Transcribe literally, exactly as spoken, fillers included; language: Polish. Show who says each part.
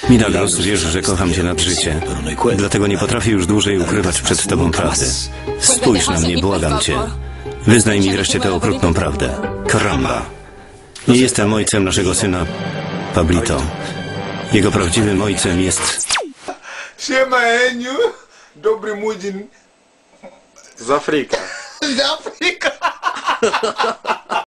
Speaker 1: Milagros, wiesz, że kocham cię nad życie. Dlatego nie potrafię już dłużej ukrywać przed tobą prawdy. Spójrz na mnie, błagam cię. Wyznaj mi wreszcie tę okrutną prawdę. Caramba. Nie jestem ojcem naszego syna, Pablito. Jego prawdziwym ojcem jest...
Speaker 2: Siema, Eniu. Dobry mudzin.
Speaker 3: Z Afryka.
Speaker 2: Z Afryka.